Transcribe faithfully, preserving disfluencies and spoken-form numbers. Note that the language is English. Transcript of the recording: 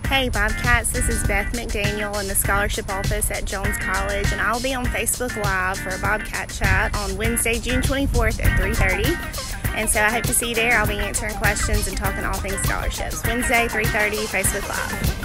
Hey Bobcats, this is Beth McDaniel in the Scholarship Office at Jones College, and I'll be on Facebook Live for a Bobcat chat on Wednesday, June twenty-fourth at three thirty. And so I hope to see you there. I'll be answering questions and talking all things scholarships. Wednesday, three thirty, Facebook Live.